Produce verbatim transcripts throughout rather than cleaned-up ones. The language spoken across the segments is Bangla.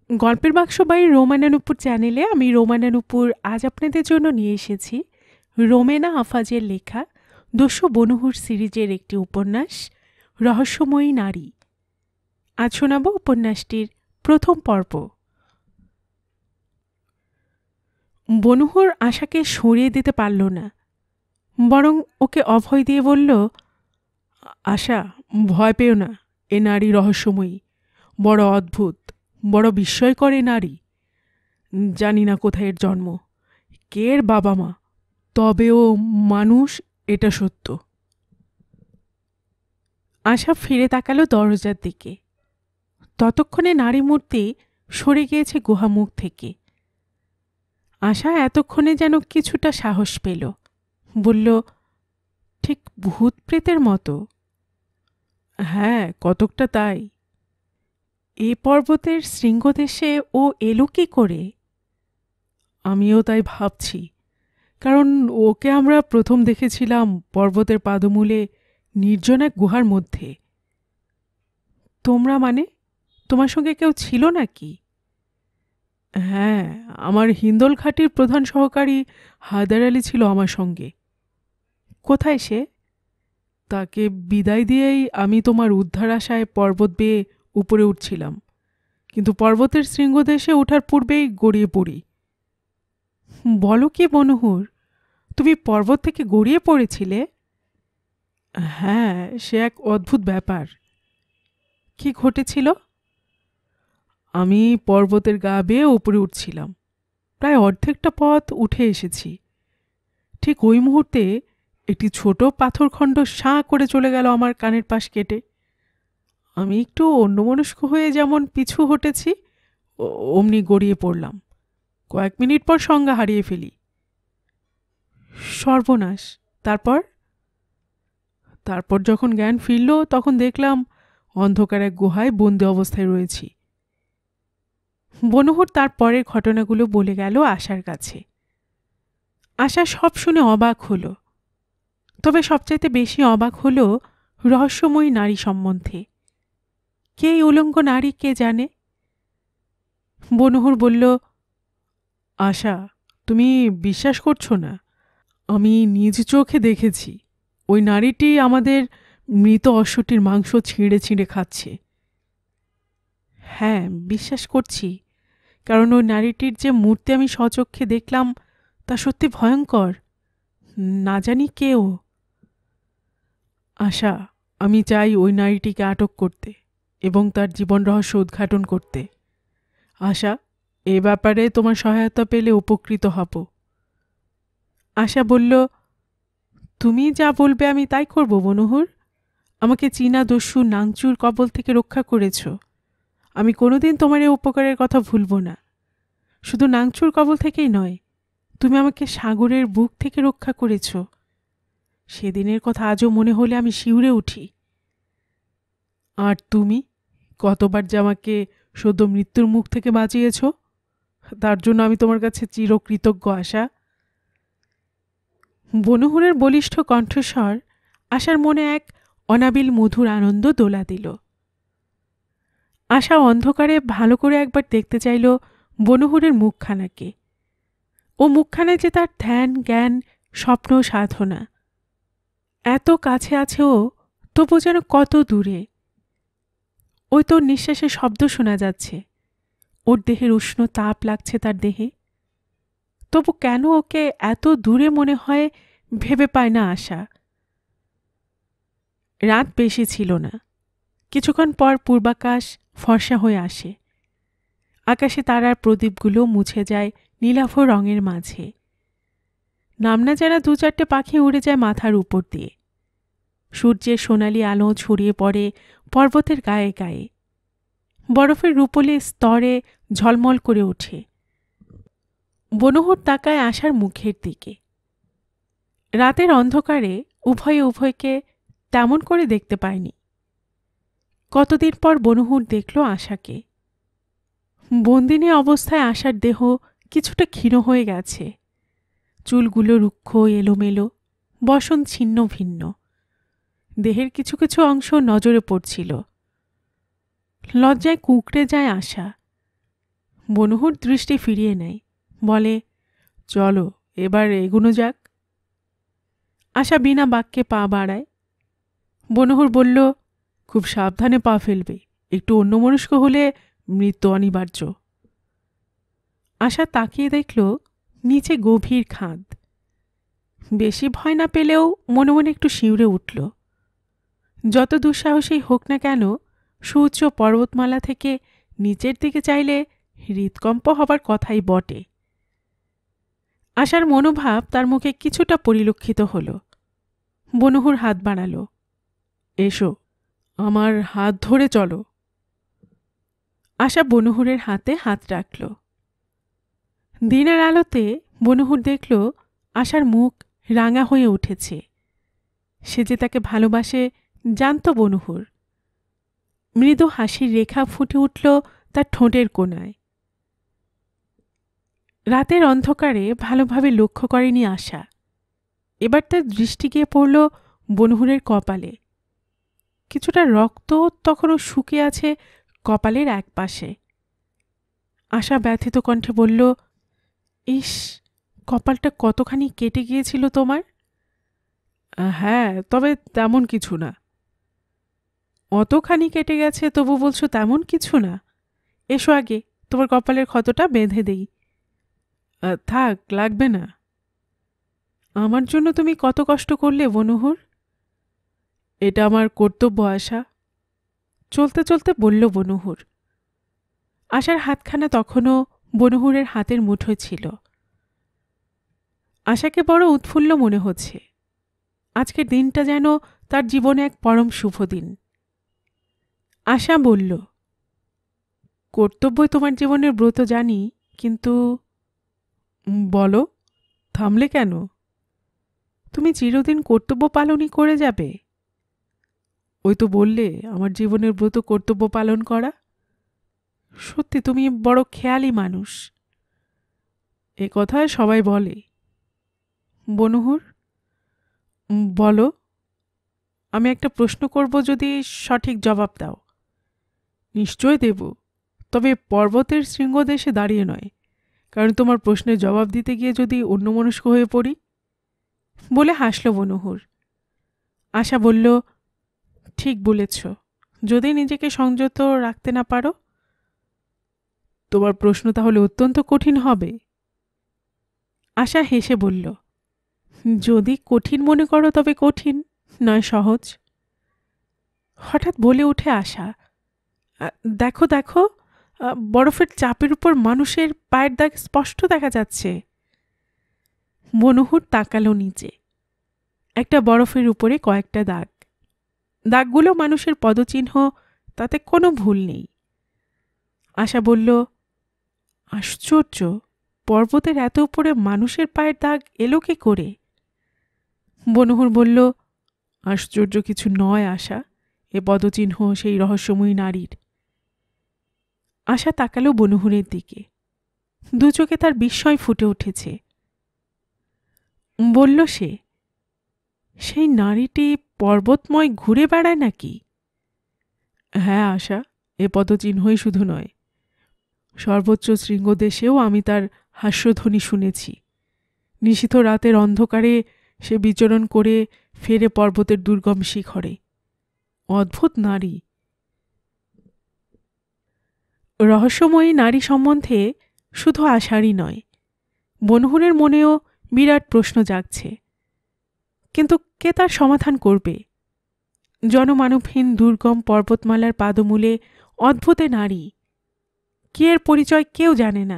গল্পের বাক্স বাই রোমানা নুপুর চ্যানেলে আমি রোমানা নুপুর আজ আপনাদের জন্য নিয়ে এসেছি রোমেনা আফাজের লেখা দস্যু বনহুর সিরিজের একটি উপন্যাস রহস্যময়ী নারী। আজ শোনাব উপন্যাসটির প্রথম পর্ব। বনহুর আশাকে সরিয়ে দিতে পারল না, বরং ওকে অভয় দিয়ে বলল, আশা, ভয় পেও না, এ নারী রহস্যময়ী, বড় অদ্ভুত, বড় বিস্ময়কর এ নারী। জানি না কোথায় এর জন্ম, কে এর বাবা মা, তবে ও মানুষ, এটা সত্য। আশা ফিরে তাকালো দরজার দিকে। ততক্ষণে নারী মূর্তি সরে গিয়েছে গুহামুখ থেকে। আশা এতক্ষণে যেন কিছুটা সাহস পেল, বলল, ঠিক ভূত প্রেতের মতো। হ্যাঁ, কতকটা তাই। এ পর্বতের শৃঙ্গদেশে ও এলো কি করে? আমিও তাই ভাবছি, কারণ ওকে আমরা প্রথম দেখেছিলাম পর্বতের পাদমূলে নির্জন এক গুহার মধ্যে। তোমরা মানে? তোমার সঙ্গে কেউ ছিল নাকি? হ্যাঁ, আমার হিন্দল ঘাটির প্রধান সহকারী হায়দার আলী ছিল আমার সঙ্গে। কোথায় সে? তাকে বিদায় দিয়েই আমি তোমার উদ্ধার আশায় পর্বত বেয়ে উপরে উঠছিলাম, কিন্তু পর্বতের শৃঙ্গদেশে ওঠার পূর্বেই গড়িয়ে পড়ি। বলো কি বনহুর, তুমি পর্বত থেকে গড়িয়ে পড়েছিলে? হ্যাঁ, সে এক অদ্ভুত ব্যাপার। কি ঘটেছিল? আমি পর্বতের গা বেয়ে উপরে উঠছিলাম, প্রায় অর্ধেকটা পথ উঠে এসেছি। ঠিক ওই মুহূর্তে একটি ছোট পাথরখণ্ড সাঁ করে চলে গেল আমার কানের পাশ কেটে। আমি একটু অন্যমনস্ক হয়ে যেমন পিছু হটেছি, অমনি গড়িয়ে পড়লাম। কয়েক মিনিট পর সংজ্ঞা হারিয়ে ফেলি। সর্বনাশ! তারপর? তারপর যখন জ্ঞান ফিরল তখন দেখলাম অন্ধকার এক গুহায় বন্দি অবস্থায় রয়েছি। বনহুর তার পরের ঘটনাগুলো বলে গেল আশার কাছে। আশা সব শুনে অবাক হলো, তবে সবচাইতে বেশি অবাক হলো রহস্যময়ী নারী সম্বন্ধে। কে এই উলঙ্গ নারী, কে জানে? বনহুর বলল, আশা, তুমি বিশ্বাস করছো না? আমি নিজ চোখে দেখেছি ওই নারীটি আমাদের মৃত অশ্বটির মাংস ছিঁড়ে ছিঁড়ে খাচ্ছে। হ্যাঁ, বিশ্বাস করছি, কারণ ওই নারীটির যে মূর্তি আমি স্বচক্ষে দেখলাম তা সত্যি ভয়ঙ্কর। না জানি কেও। আশা, আমি চাই ওই নারীটিকে আটক করতে এবং তার জীবন রহস্য উদ্ঘাটন করতে। আশা, এ ব্যাপারে তোমার সহায়তা পেলে উপকৃত হব। আশা বলল, তুমি যা বলবে আমি তাই করব বনহুর। আমাকে চীনা দস্যু নাংচুর কবল থেকে রক্ষা করেছ, আমি কোনোদিন তোমার এই উপকারের কথা ভুলব না। শুধু নাংচুর কবল থেকেই নয়, তুমি আমাকে সাগরের বুক থেকে রক্ষা করেছ। সেদিনের কথা আজও মনে হলে আমি শিউরে উঠি। আর তুমি কতবার যে আমাকে সদ্য মৃত্যুর মুখ থেকে বাঁচিয়েছ, তার জন্য আমি তোমার কাছে চিরকৃতজ্ঞ। আশা। বনহুরের বলিষ্ঠ কণ্ঠস্বর আশার মনে এক অনাবিল মধুর আনন্দ দোলা দিল। আশা অন্ধকারে ভালো করে একবার দেখতে চাইল বনহুরের মুখখানাকে। ও মুখখানায় যে তার ধ্যান, জ্ঞান, স্বপ্ন, সাধনা। এত কাছে আছে ও, তবু যেন কত দূরে। ওই তোর নিঃশ্বাসের শব্দ শোনা যাচ্ছে, ওর দেহের উষ্ণ তাপ লাগছে তার দেহে। তবু কেন ওকে এত দূরে মনে হয় ভেবে পায় না আশা। রাত বেশি ছিল না। কিছুক্ষণ পর পূর্বাকাশ ফর্সা হয়ে আসে। আকাশে তারার প্রদীপগুলো মুছে যায় নীলাভ রঙের মাঝে। নামনা যারা দু চারটে পাখি উড়ে যায় মাথার উপর দিয়ে। সূর্যের সোনালি আলো ছড়িয়ে পড়ে পর্বতের গায়ে গায়ে। বরফের রূপলি স্তরে ঝলমল করে ওঠে। বনহুর তাকায় আশার মুখের দিকে। রাতের অন্ধকারে উভয়ে উভয়কে তেমন করে দেখতে পায়নি। কতদিন পর বনহুর দেখল আশাকে। বন্দিনী অবস্থায় আশার দেহ কিছুটা ক্ষীণ হয়ে গেছে। চুলগুলো রুক্ষ, এলোমেলো, বসন ছিন্ন ভিন্ন। দেহের কিছু কিছু অংশ নজরে পড়ছিল। লজ্জায় কুঁকড়ে যায় আশা। বনহুর দৃষ্টি ফিরিয়ে নেয়, বলে, চলো এবার এগুনো যাক। আশা বিনা বাক্যে পা বাড়ায়। বনহুর বলল, খুব সাবধানে পা ফেলবে, একটু অন্যমনস্ক হলে মৃত্যু অনিবার্য। আশা তাকিয়ে দেখল নিচে গভীর খাদ। বেশি ভয় না পেলেও মনে মনে একটু শিউরে উঠল। যত দুঃসাহসী হোক না কেন, সুউচ্চ পর্বতমালা থেকে নিচের দিকে চাইলে হৃদকম্প হবার কথাই বটে। আশার মনোভাব তার মুখে কিছুটা পরিলক্ষিত হল। বনহুর হাত বাড়াল, এসো, আমার হাত ধরে চলো। আশা বনহুরের হাতে হাত রাখল। দিনের আলোতে বনহুর দেখল আশার মুখ রাঙা হয়ে উঠেছে। সে যে তাকে ভালোবাসে জানত বনহুর। মৃদু হাসির রেখা ফুটে উঠল তার ঠোঁটের কোণায়। রাতের অন্ধকারে ভালোভাবে লক্ষ্য করেনি আশা। এবার তার দৃষ্টি গিয়ে পড়ল বনহুরের কপালে। কিছুটা রক্ত তখনও শুকিয়ে আছে কপালের এক পাশে। আশা ব্যথিত কণ্ঠে বলল, ইস, কপালটা কতখানি কেটে গিয়েছিল তোমার। হ্যাঁ, তবে তেমন কিছু না। অতখানি কেটে গেছে তবু বলছো তেমন কিছু না? এসো আগে তোমার কপালের ক্ষতটা বেঁধে দেই। থাক, লাগবে না। আমার জন্য তুমি কত কষ্ট করলে বনহুর। এটা আমার কর্তব্য আশা, চলতে চলতে বলল বনহুর। আশার হাতখানা তখনও বনহুরের হাতের মুঠোয় ছিল। আশাকে বড় উৎফুল্ল মনে হচ্ছে। আজকের দিনটা যেন তার জীবনে এক পরম শুভ দিন। আশা বলল, কর্তব্যই তোমার জীবনের ব্রত জানি, কিন্তু বলো, থামলে কেন? তুমি চিরদিন কর্তব্য পালনই করে যাবে? ওই তো বললে আমার জীবনের ব্রত কর্তব্য পালন করা। সত্যি তুমি বড় খেয়ালি মানুষ। এ কথা সবাই বলে। বনহুর, বলো। আমি একটা প্রশ্ন করব, যদি সঠিক জবাব দাও। নিশ্চয় দেব, তবে পর্বতের শৃঙ্গদেশে দাঁড়িয়ে নয়, কারণ তোমার প্রশ্নের জবাব দিতে গিয়ে যদি অন্যমনস্ক হয়ে পড়ি। বলে হাসল বনহুর। আশা বলল, ঠিক বলেছ, যদি নিজেকে সংযত রাখতে না পারো। তোমার প্রশ্ন তাহলে অত্যন্ত কঠিন হবে। আশা হেসে বলল, যদি কঠিন মনে করো তবে কঠিন, নয় সহজ। হঠাৎ বলে উঠে আশা, দেখো দেখো, বরফের চাপের উপর মানুষের পায়ের দাগ স্পষ্ট দেখা যাচ্ছে। বনহুর তাকালো নিচে। একটা বরফের উপরে কয়েকটা দাগ। দাগগুলো মানুষের পদচিহ্ন, তাতে কোনো ভুল নেই। আশা বলল, আশ্চর্য, পর্বতের এত উপরে মানুষের পায়ের দাগ এলো কি করে? বনহুর বলল, আশ্চর্য কিছু নয় আশা, এ পদচিহ্ন সেই রহস্যময়ী নারীর। আশা তাকালো বনহুরের দিকে। দু চোখে তার বিস্ময় ফুটে উঠেছে। বলল সে, সেই নারীটি পর্বতময় ঘুরে বেড়ায় নাকি? হ্যাঁ আশা, এ পদচিহ্নই শুধু নয়, সর্বোচ্চ শৃঙ্গদেশেও আমি তার হাস্যধ্বনি শুনেছি। নিশীথ রাতের অন্ধকারে সে বিচরণ করে ফেরে পর্বতের দুর্গম শিখরে। অদ্ভুত নারী। রহস্যময়ী নারী সম্বন্ধে শুধু আশারই নয়, বনহুরের মনেও বিরাট প্রশ্ন জাগছে। কিন্তু কে তার সমাধান করবে? জনমানবহীন দুর্গম পর্বতমালার পাদমূলে অদ্ভুতে নারী, কি এর পরিচয় কেউ জানে না।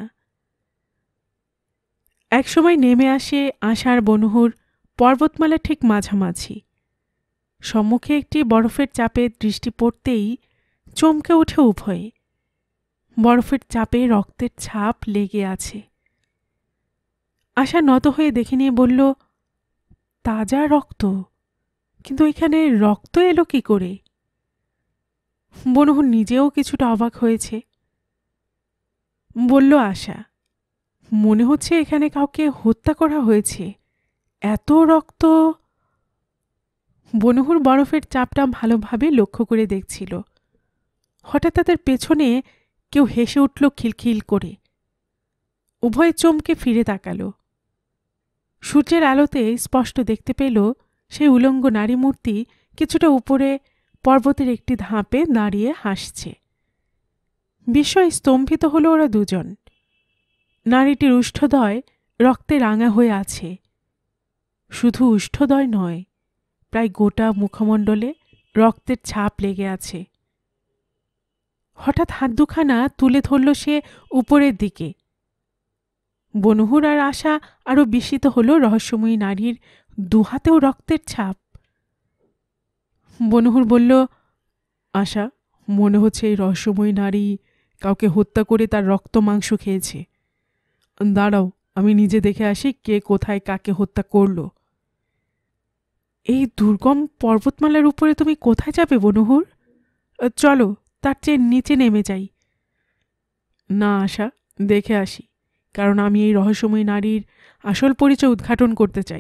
একসময় নেমে আসে আশার বনহুর পর্বতমালা ঠিক মাঝামাঝি। সম্মুখে একটি বরফের চাপে দৃষ্টি পড়তেই চমকে ওঠে উভয়ে। বরফের চাপে রক্তের ছাপ লেগে আছে। আশা নত হয়ে দেখে নিয়ে বলল, তাজা রক্ত, কিন্তু এখানে রক্ত এলো কি করে? বনহুর নিজেও কিছুটা অবাক হয়েছে। বলল আশা, মনে হচ্ছে এখানে কাউকে হত্যা করা হয়েছে, এত রক্ত। বনহুর বরফের চাপটা ভালোভাবে লক্ষ্য করে দেখছিল। হঠাৎ তাদের পেছনে কেউ হেসে উঠল খিলখিল করে। উভয়ে চমকে ফিরে তাকাল। সূর্যের আলোতে স্পষ্ট দেখতে পেল সেই উলঙ্গ নারী মূর্তি কিছুটা উপরে পর্বতের একটি ধাপে দাঁড়িয়ে হাসছে। বিস্ময়ে স্তম্ভিত হল ওরা দুজন। নারীটির উষ্ঠদয় রক্তে রাঙা হয়ে আছে। শুধু উষ্ঠদয় নয়, প্রায় গোটা মুখমণ্ডলে রক্তের ছাপ লেগে আছে। হঠাৎ হাত দুখানা তুলে ধরল সে উপরের দিকে। বনহুর আর আশা আরো বিস্মিত হল রহস্যময়ী নারীর দুহাতেও রক্তের ছাপ। বনহুর বলল, আশা, মনে হচ্ছে এই রহস্যময়ী নারী কাউকে হত্যা করে তার রক্ত মাংস খেয়েছে। দাঁড়াও, আমি নিজে দেখে আসি কে কোথায় কাকে হত্যা করল। এই দুর্গম পর্বতমালার উপরে তুমি কোথায় যাবে বনহুর? চলো তার চেয়ে নিচে নেমে যাই। না আশা, দেখে আসি, কারণ আমি এই রহস্যময়ী নারীর আসল পরিচয় উদ্ঘাটন করতে চাই।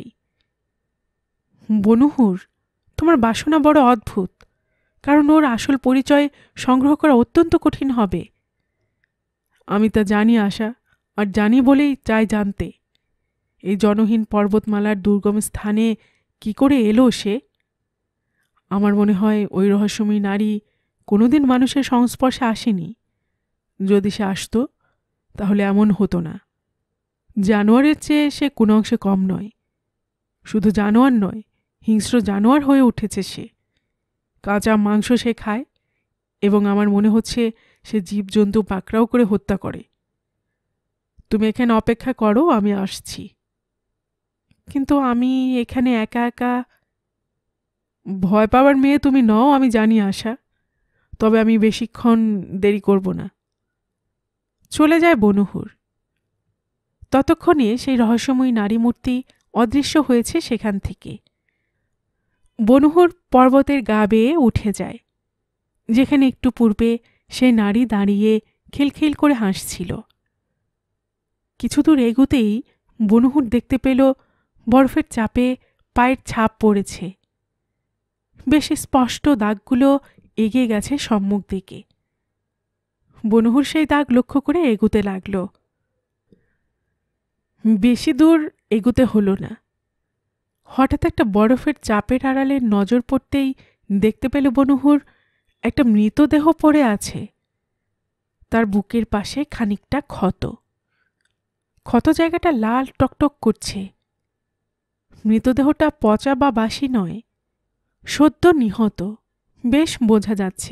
বনহুর, তোমার বাসনা বড় অদ্ভুত, কারণ ওর আসল পরিচয় সংগ্রহ করা অত্যন্ত কঠিন হবে। আমি তা জানি আশা, আর জানি বলেই চাই জানতে, এই জনহীন পর্বতমালার দুর্গম স্থানে কি করে এলো সে? আমার মনে হয় ওই রহস্যময়ী নারী কোনোদিন মানুষের সংস্পর্শে আসেনি। যদি সে আসত তাহলে এমন হতো না। জানোয়ারের চেয়ে সে কোনো অংশে কম নয়। শুধু জানোয়ার নয়, হিংস্র জানোয়ার হয়ে উঠেছে সে। কাঁচা মাংস সে খায়, এবং আমার মনে হচ্ছে সে জীবজন্তু পাকড়াও করে হত্যা করে। তুমি এখানে অপেক্ষা করো, আমি আসছি। কিন্তু আমি এখানে একা একা। ভয় পাওয়ার মেয়ে তুমি নও, আমি জানি আশা, তবে আমি বেশিক্ষণ দেরি করব না। চলে যায় বনহুর। ততক্ষণে সেই রহস্যময়ী নারী মূর্তি অদৃশ্য হয়েছে সেখান থেকে। বনহুর পর্বতের গা বেয়ে উঠে যায়, যেখানে একটু পূর্বে সেই নারী দাঁড়িয়ে খিলখিল করে হাসছিল। কিছু দূর এগুতেই বনহুর দেখতে পেল বরফের চাপে পায়ের ছাপ পড়েছে। বেশ স্পষ্ট দাগগুলো এগিয়ে গেছে সম্মুখ দিকে। বনহুর সেই দাগ লক্ষ্য করে এগুতে লাগল। বেশি দূর এগুতে হলো না। হঠাৎ একটা বরফের চাপের আড়ালে নজর পড়তেই দেখতে পেল বনহুর একটা মৃতদেহ পড়ে আছে। তার বুকের পাশে খানিকটা ক্ষত। ক্ষত জায়গাটা লাল টকটক করছে। মৃতদেহটা পচা বা বাসি নয়, সদ্য নিহত, বেশ বোঝা যাচ্ছে।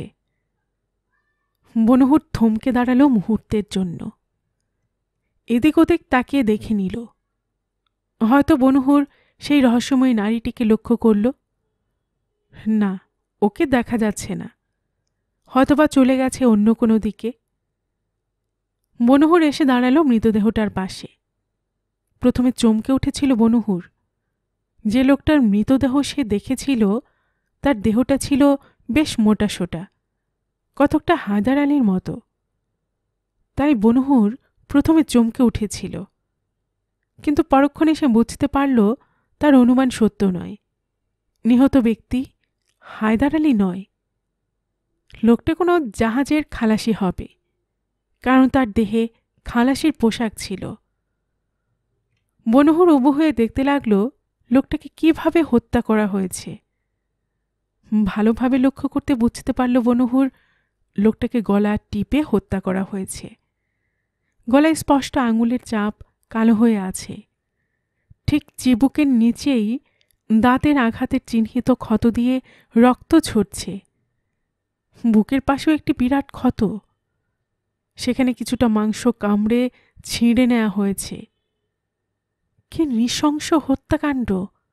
বনহুর থমকে দাঁড়ালো মুহূর্তের জন্য। এদিক ওদিক তাকিয়ে দেখে নিল। হয়তো বনহুর সেই রহস্যময়ী নারীটিকে লক্ষ্য করল। না, ওকে দেখা যাচ্ছে না। হয়তোবা চলে গেছে অন্য কোনো দিকে। বনহুর এসে দাঁড়ালো মৃতদেহটার পাশে। প্রথমে চমকে উঠেছিল বনহুর। যে লোকটার মৃতদেহ সে দেখেছিল তার দেহটা ছিল বেশ মোটাসোটা, কতকটা হায়দার আলীর মতো। তাই বনহুর প্রথমে চমকে উঠেছিল, কিন্তু পরক্ষণে সে বুঝতে পারল তার অনুমান সত্য নয়। নিহত ব্যক্তি হায়দার আলী নয়। লোকটা কোনো জাহাজের খালাসি হবে, কারণ তার দেহে খালাসির পোশাক ছিল। বনহুর উবু হয়ে দেখতে লাগল লোকটাকে কিভাবে হত্যা করা হয়েছে। ভালোভাবে লক্ষ্য করতে বুঝতে পারল বনহুর লোকটাকে গলা টিপে হত্যা করা হয়েছে। গলায় স্পষ্ট আঙুলের চাপ কালো হয়ে আছে। ঠিক চিবুকের নিচেই দাঁতের আঘাতের চিহ্নিত ক্ষত দিয়ে রক্ত ঝরছে। বুকের পাশেও একটি বিরাট ক্ষত। সেখানে কিছুটা মাংস কামড়ে ছিঁড়ে নেওয়া হয়েছে। কি নৃশংস হত্যাকাণ্ড!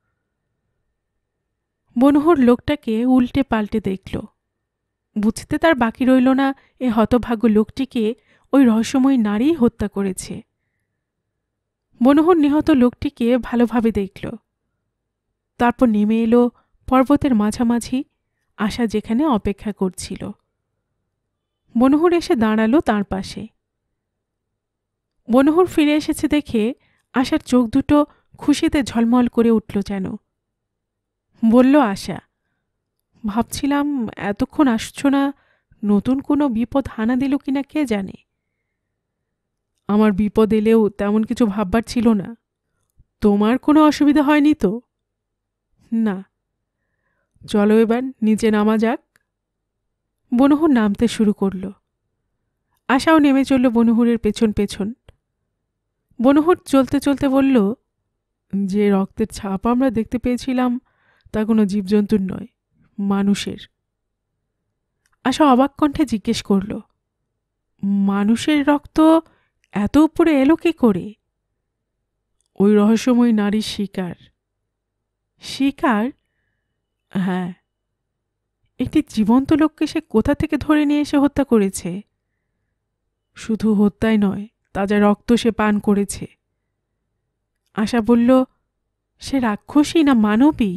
বনহুর লোকটাকে উল্টে পাল্টে দেখল। বুঝতে তার বাকি রইল না এ হতভাগ্য লোকটিকে ওই রহস্যময়ী নারী হত্যা করেছে। বনহুর নিহত লোকটিকে ভালোভাবে দেখল। তারপর নেমে এলো পর্বতের মাঝামাঝি, আশা যেখানে অপেক্ষা করছিল। বনহুর এসে দাঁড়ালো তার পাশে। বনহুর ফিরে এসেছে দেখে আশার চোখ দুটো খুশিতে ঝলমল করে উঠল যেন। বলল আশা, ভাবছিলাম এতক্ষণ আসছো না, নতুন কোনো বিপদ হানা দিল কিনা কে জানে। আমার বিপদ এলেও তেমন কিছু ভাববার ছিল না। তোমার কোনো অসুবিধা হয়নি তো? না। চলো এবার নিচে নামা যাক। বনহুর নামতে শুরু করল। আশাও নেমে চলল বনহুরের পেছন পেছন। বনহুর চলতে চলতে বলল, যে রক্তের ছাপ আমরা দেখতে পেয়েছিলাম তা কোনো জীবজন্তুর নয়, মানুষের। আশা অবাক কণ্ঠে জিজ্ঞেস করল, মানুষের রক্ত এত উপরে এলো কি করে? ওই রহস্যময়ী নারীর শিকার। শিকার? হ্যাঁ। একটি জীবন্ত লোককে সে কোথা থেকে ধরে নিয়ে এসে হত্যা করেছে। শুধু হত্যাই নয়, তাজা রক্ত সে পান করেছে। আশা বলল, সে রাক্ষসী না মানবী?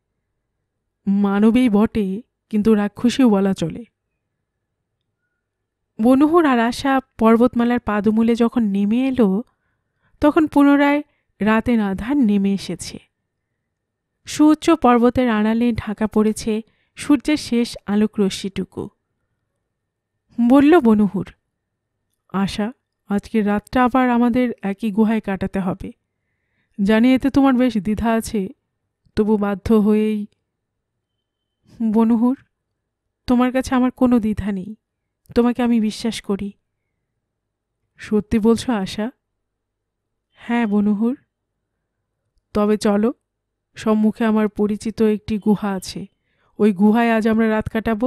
মানবী বটে, কিন্তু রাক্ষসীও বলা চলে। বনহুর আর আশা পর্বতমালার পাদমূলে যখন নেমে এলো, তখন পুনরায় রাতের আধার নেমে এসেছে। সুউচ্চ পর্বতের আড়ালে ঢাকা পড়েছে সূর্যের শেষ আলোক রশ্মিটুকু। বলল বনহুর, আশা, আজকের রাতটা আবার আমাদের একই গুহায় কাটাতে হবে। জানি এতে তোমার বেশ দ্বিধা আছে, তবু বাধ্য হয়েই। বনহুর, তোমার কাছে আমার কোনো দ্বিধা নেই। তোমাকে আমি বিশ্বাস করি। সত্যি বলছো আশা? হ্যাঁ বনহুর। তবে চলো, সম্মুখে আমার পরিচিত একটি গুহা আছে, ওই গুহায় আজ আমরা রাত কাটাবো।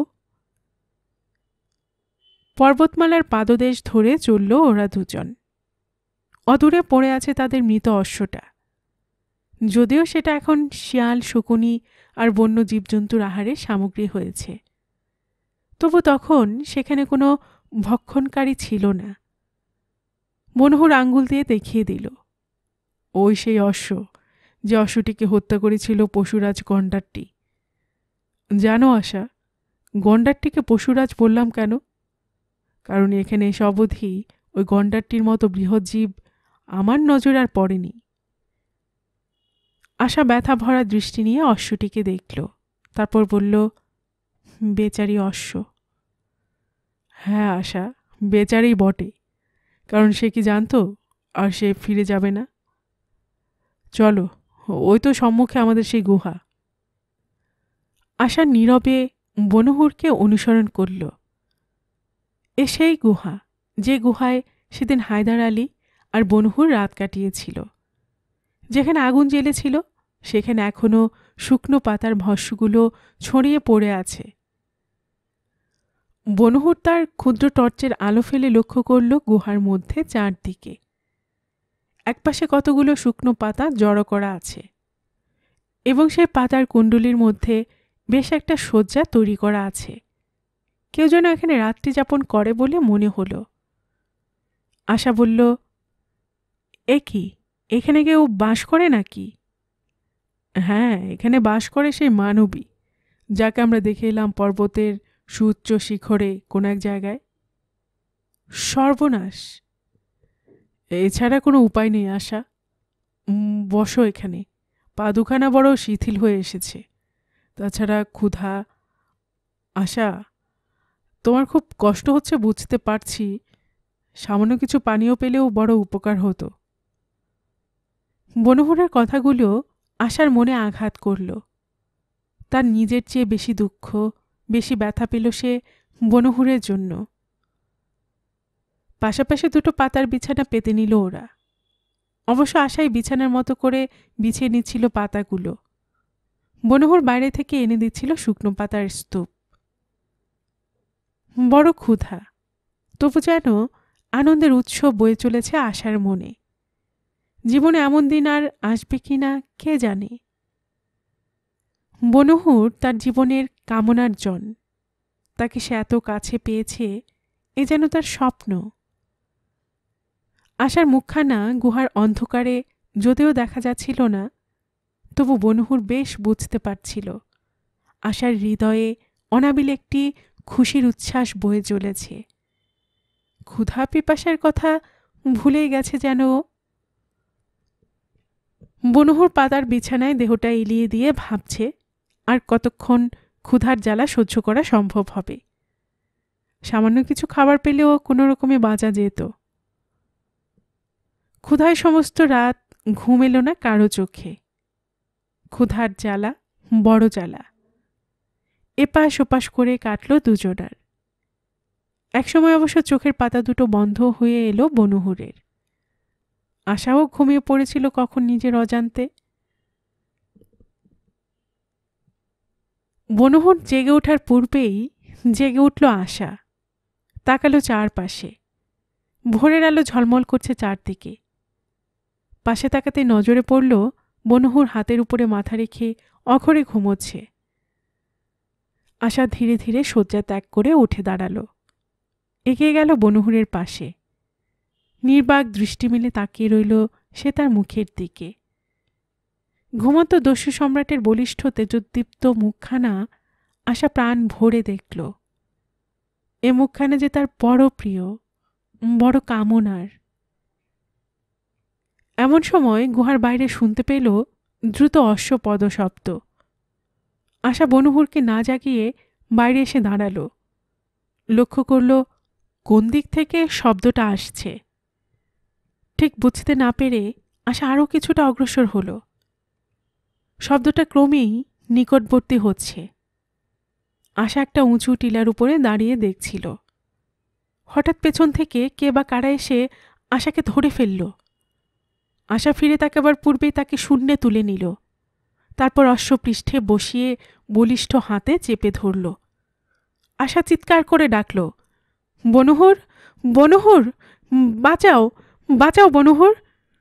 পর্বতমালার পাদদেশ ধরে চলল ওরা দুজন। অদূরে পড়ে আছে তাদের মৃত অশ্বটা। যদিও সেটা এখন শিয়াল, শকুনি আর বন্য জীবজন্তুর আহারের সামগ্রী হয়েছে, তবু তখন সেখানে কোনো ভক্ষণকারী ছিল না। বনহুর আঙ্গুল দিয়ে দেখিয়ে দিল, ওই সেই অশ্ব, যে অশ্বটিকে হত্যা করেছিল পশুরাজ গন্ডারটি। জানো আশা, গন্ডারটিকে পশুরাজ বললাম কেন? কারণ এখানে এসে অবধি ওই গন্ডারটির মতো বৃহৎ জীব আমার নজর আর পড়েনি। আশা ব্যথা ভরা দৃষ্টি নিয়ে অশ্বটিকে দেখল, তারপর বলল, বেচারি অশ্ব। হ্যাঁ আশা, বেচারি বটে, কারণ সে কি জানতো আর সে ফিরে যাবে না। চলো, ওই তো সম্মুখে আমাদের সেই গুহা। আশা নীরবে বনহুরকে অনুসরণ করল। এ সেই গুহা, যে গুহায় সেদিন হায়দার আলী আর বনহুর রাত কাটিয়েছিল। যেখানে আগুন জ্বেলেছিল সেখানে এখনো শুকনো পাতার ভস্মগুলো ছড়িয়ে পড়ে আছে। বনহুর তার ক্ষুদ্র টর্চের আলো ফেলে লক্ষ্য করল গুহার মধ্যে চারদিকে। একপাশে কতগুলো শুকনো পাতা জড়ো করা আছে, এবং সেই পাতার কুণ্ডলীর মধ্যে বেশ একটা শয্যা তৈরি করা আছে। কেউ যেন এখানে রাত্রি যাপন করে বলে মনে হলো। আশা বলল, এ কি, এখানে কেউ বাস করে নাকি? হ্যাঁ, এখানে বাস করে সেই মানবী, যাকে আমরা দেখে এলাম পর্বতের সুউচ্চ শিখরে কোনো এক জায়গায়। সর্বনাশ! এছাড়া কোনো উপায় নেই আশা। বসো এখানে, পা দুখানা বড় শিথিল হয়ে এসেছে, তাছাড়া ক্ষুধা। আশা, তোমার খুব কষ্ট হচ্ছে বুঝতে পারছি, সামান্য কিছু পানীয় পেলেও বড় উপকার হতো। বনহুরের কথাগুলো আশার মনে আঘাত করল। তার নিজের চেয়ে বেশি দুঃখ, বেশি ব্যথা পেল সে বনহুরের জন্য। পাশাপাশি দুটো পাতার বিছানা পেতে নিল ওরা। অবশ্য আশাই বিছানার মতো করে বিছিয়ে নিচ্ছিল পাতাগুলো। বনহুর বাইরে থেকে এনে দিচ্ছিল শুকনো পাতার স্তূপ। বড় ক্ষুধা, তবু যেন আনন্দের উৎসব বয়ে চলেছে আশার মনে। জীবনে এমন দিন আর আসবে কিনা কে জানে। বনহুর তার জীবনের কামনার জন, তাকে সে এত কাছে পেয়েছে, এ যেন তার স্বপ্ন। আশার মুখখানা গুহার অন্ধকারে যদিও দেখা যাচ্ছিল না, তবু বনহুর বেশ বুঝতে পারছিল আশার হৃদয়ে অনাবিল একটি খুশির উচ্ছ্বাস বয়ে চলেছে। ক্ষুধা পিপাসার কথা ভুলেই গেছে যেন। বনহুর পাতার বিছানায় দেহটা এলিয়ে দিয়ে ভাবছে আর কতক্ষণ ক্ষুধার জ্বালা সহ্য করা সম্ভব হবে। সামান্য কিছু খাবার পেলেও কোনো রকমে বাঁচা যেত। ক্ষুধায় সমস্ত রাত ঘুম এলো না কারো চোখে। ক্ষুধার জ্বালা বড় জ্বালা। এপাশ ওপাশ করে কাটল দুজনার। একসময় অবশ্য চোখের পাতা দুটো বন্ধ হয়ে এলো বনহুরের। আশাও ঘুমিয়ে পড়েছিল কখন নিজের অজান্তে। বনহুর জেগে ওঠার পূর্বেই জেগে উঠল আশা। তাকালো চারপাশে। ভোরের আলো ঝলমল করছে চারদিকে। পাশে তাকাতে নজরে পড়ল বনহুর হাতের উপরে মাথা রেখে অঘরে ঘুমোচ্ছে। আশা ধীরে ধীরে শয্যা ত্যাগ করে উঠে দাঁড়াল। এগিয়ে গেল বনহুরের পাশে। নির্বাক দৃষ্টি মেলে তাকিয়ে রইল সে তার মুখের দিকে। ঘুমন্ত দস্যু সম্রাটের বলিষ্ঠ তেজোদ্দীপ্ত মুখখানা আশা প্রাণ ভরে দেখল। এ মুখখানা যে তার বড় প্রিয়, বড় কামনার। এমন সময় গুহার বাইরে শুনতে পেল দ্রুত অশ্ব পদশব্দ। আশা বনহুরকে না জাগিয়ে বাইরে এসে দাঁড়াল। লক্ষ্য করল কোন দিক থেকে শব্দটা আসছে। ঠিক বুঝতে না পেরে আশা আরও কিছুটা অগ্রসর হল। শব্দটা ক্রমেই নিকটবর্তী হচ্ছে। আশা একটা উঁচু টিলার উপরে দাঁড়িয়ে দেখছিল। হঠাৎ পেছন থেকে কে বা কারা এসে আশাকে ধরে ফেলল। আশা ফিরে তাকাবার পূর্বেই তাকে শূন্যে তুলে নিল। তারপর অশ্বপৃষ্ঠে বসিয়ে বলিষ্ঠ হাতে চেপে ধরল। আশা চিৎকার করে ডাকল, বনহুর, বনহুর, বাঁচাও, বাঁচাও বনহুর।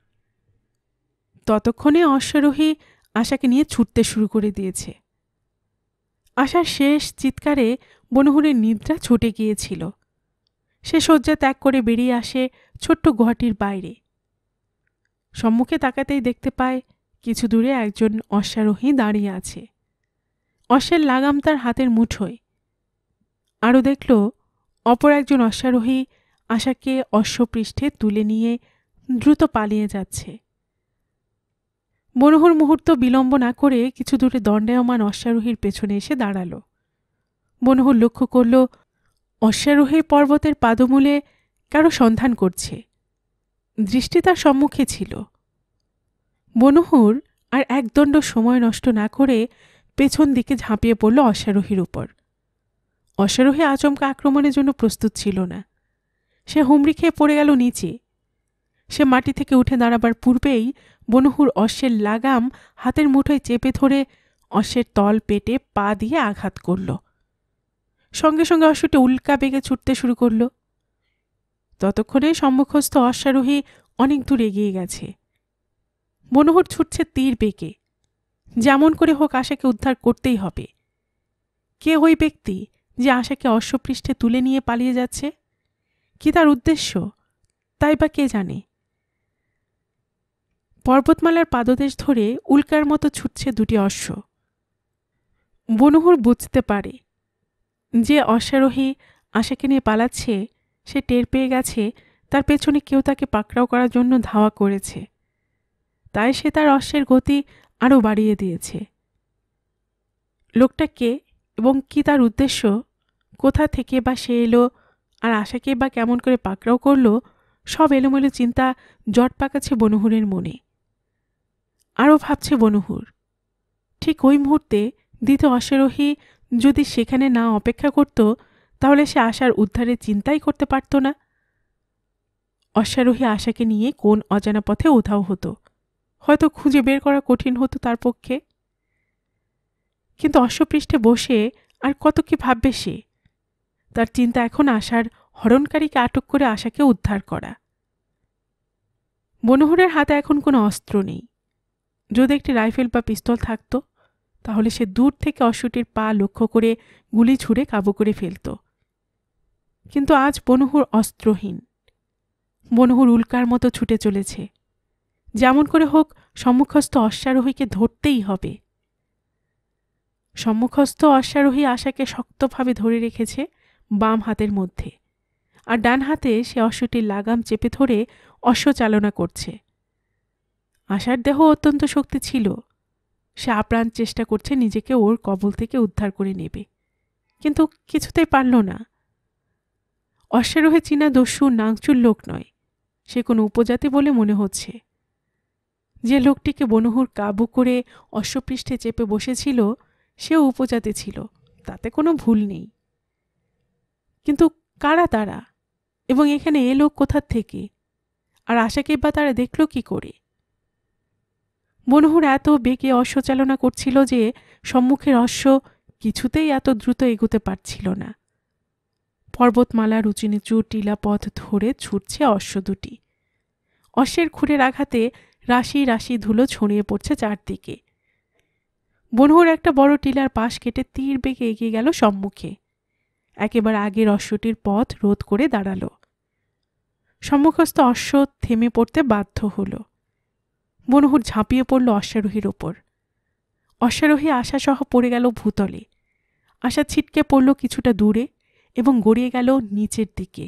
ততক্ষণে অশ্বারোহী আশাকে নিয়ে ছুটতে শুরু করে দিয়েছে। আশার শেষ চিৎকারে বনহুরের নিদ্রা ছুটে গিয়েছিল। সে শয্যা ত্যাগ করে বেরিয়ে আসে ছোট্ট গুহাটির বাইরে। সম্মুখে তাকাতেই দেখতে পায় কিছু দূরে একজন অশ্বারোহী দাঁড়িয়ে আছে। অশ্বের লাগাম তার হাতের মুঠোয়। আরও দেখল অপর একজন অশ্বারোহী আশাকে অশ্বপৃষ্ঠে তুলে নিয়ে দ্রুত পালিয়ে যাচ্ছে। বনহুর মুহূর্ত বিলম্ব না করে কিছু দূরে দণ্ডায়মান অশ্বারোহীর পেছনে এসে দাঁড়াল। বনহুর লক্ষ্য করল অশ্বারোহী পর্বতের পাদমূলে কারো সন্ধান করছে। দৃষ্টি তার সম্মুখে ছিল। বনহুর আর একদণ্ড সময় নষ্ট না করে পেছন দিকে ঝাঁপিয়ে পড়ল অশ্বারোহীর উপর। অশ্বারোহী আচমকা আক্রমণের জন্য প্রস্তুত ছিল না। সে হুমড়ি খেয়ে পড়ে গেল নিচে। সে মাটি থেকে উঠে দাঁড়াবার পূর্বেই বনহুর অশ্বের লাগাম হাতের মুঠোয় চেপে ধরে অশ্বের তল পেটে পা দিয়ে আঘাত করল। সঙ্গে সঙ্গে অশ্বটি উল্কা বেগে ছুটতে শুরু করল। ততক্ষণে সম্মুখস্থ অশ্বারোহী অনেক দূর এগিয়ে গেছে। বনহুর ছুটছে তীর বেগে। যেমন করে হোক আশাকে উদ্ধার করতেই হবে। কে ওই ব্যক্তি যে আশাকে অশ্বপৃষ্ঠে তুলে নিয়ে পালিয়ে যাচ্ছে? কি তার উদ্দেশ্য? তাই বা কে জানে? পর্বতমালার পাদদেশ ধরে উল্কার মতো ছুটছে দুটি অশ্ব। বনহুর বুঝতে পারে যে অশ্বারোহী আশাকে নিয়ে পালাচ্ছে সে টের পেয়ে গেছে তার পেছনে কেউ তাকে পাকড়াও করার জন্য ধাওয়া করেছে। তাই সে তার অশ্বের গতি আরও বাড়িয়ে দিয়েছে। লোকটা কে এবং কি তার উদ্দেশ্য, কোথা থেকে বা সে এলো, আর আশাকে বা কেমন করে পাকড়াও করল, সব এলোমেলো চিন্তা জট পাকাচ্ছে বনহুরের মনে। আরও ভাবছে বনহুর, ঠিক ওই মুহূর্তে দ্বিতীয় অশ্বারোহী যদি সেখানে না অপেক্ষা করত তাহলে সে আশার উদ্ধারের চিন্তাই করতে পারত না। অশ্বারোহী আশাকে নিয়ে কোন অজানা পথে উধাও হতো, হয়তো খুঁজে বের করা কঠিন হতো তার পক্ষে। কিন্তু অশ্বপৃষ্ঠে বসে আর কত কি ভাববে সে? তার চিন্তা এখন আশার হরণকারীকে আটক করে আশাকে উদ্ধার করা। বনহুরের হাতে এখন কোনো অস্ত্র নেই। যদি একটি রাইফেল বা পিস্তল থাকত তাহলে সে দূর থেকে অশ্বটির পা লক্ষ্য করে গুলি ছুঁড়ে কাবু করে ফেলত। কিন্তু আজ বনহুর অস্ত্রহীন। বনহুর উল্কার মতো ছুটে চলেছে। যেমন করে হোক সম্মুখস্থ অশ্বারোহীকে ধরতেই হবে। সম্মুখস্থ অশ্বারোহী আশাকে শক্তভাবে ধরে রেখেছে বাম হাতের মধ্যে, আর ডান হাতে সে অশ্বটির লাগাম চেপে ধরে অশ্ব চালনা করছে। আশার দেহ অত্যন্ত শক্তি ছিল। সে আপ্রাণ চেষ্টা করছে নিজেকে ওর কবল থেকে উদ্ধার করে নেবে, কিন্তু কিছুতেই পারল না। অশ্বারোহী চীনা দস্যু নাংচুর লোক নয়, সে কোনো উপজাতি বলে মনে হচ্ছে। যে লোকটিকে বনহুর কাবু করে অশ্বপৃষ্ঠে চেপে বসেছিল সেও উপজাতি ছিল, তাতে কোনো ভুল নেই। কিন্তু কারা তারা, এবং এখানে এ লোক কোথার থেকে, আর আশাকে বা তারা দেখল কি করে? বনহুর এত বেগে অশ্ব চালনা করছিল যে সম্মুখের অশ্ব কিছুতেই এত দ্রুত এগুতে পারছিল না। পর্বতমালার উঁচু নিচু টিলা পথ ধরে ছুটছে অশ্ব দুটি। অশ্বের খুরের আঘাতে রাশি রাশি ধুলো ছড়িয়ে পড়ছে চারদিকে। বনহুর একটা বড় টিলার পাশ কেটে তীর বেগে এগিয়ে গেল সম্মুখে। একেবারে আগের অশ্বটির পথ রোধ করে দাঁড়াল। সম্মুখস্থ অশ্ব থেমে পড়তে বাধ্য হল। বনহুর ঝাঁপিয়ে পড়ল অশ্বারোহীর ওপর। অশ্বারোহী আশাসহ পড়ে গেল ভূতলে। আশা ছিটকে পড়ল কিছুটা দূরে এবং গড়িয়ে গেল নিচের দিকে।